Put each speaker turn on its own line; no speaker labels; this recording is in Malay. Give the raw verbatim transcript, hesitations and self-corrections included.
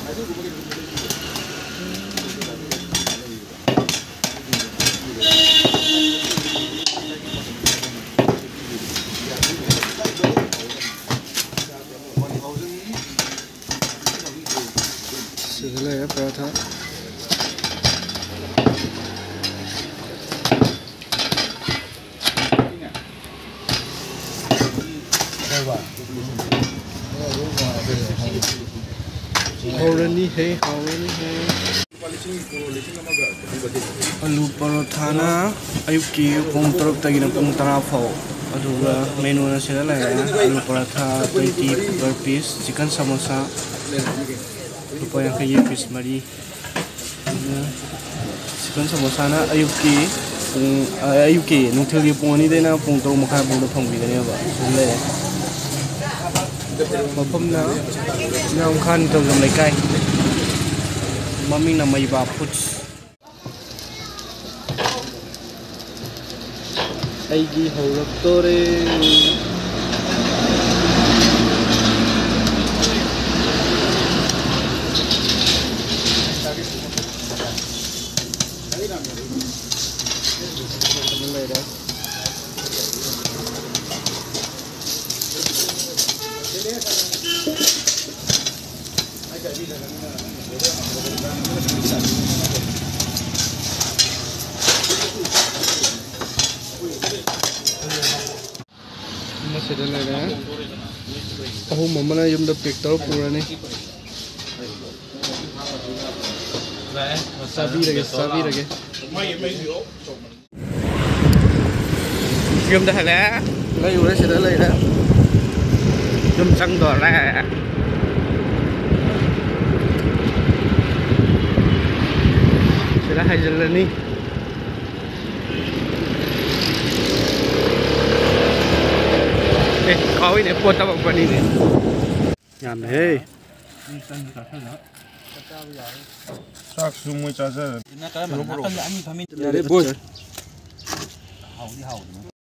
Sila ya paratha. Haurani hai, haurani hai. Alu paratha na ayuki pung taruk tagi na pung tara fau. Aduga menu na sila la ya. Alu paratha twenty per piece, chicken samosa. Lupa yang kayak piece mari. Chicken samosa na ayuki pung ayuki nungtil di pung ani deh na pung taruk makai pung dapang bida ni apa. Sila ya. Mapam na na ungkan tu jam lekai. Mami na may baputs. Aigi haurak tore. Masih ada lagi ya. Aku mama na yung dapik taro pura ni. Sabi lagi, sabi lagi. Yung dah lah. Lagi udah sudah lagi dah. Yung sang dor lah. Sudah hajar lah ni. Kau ini foto apa ni? Yang hei.
Sak semua caca.
Jadi bos.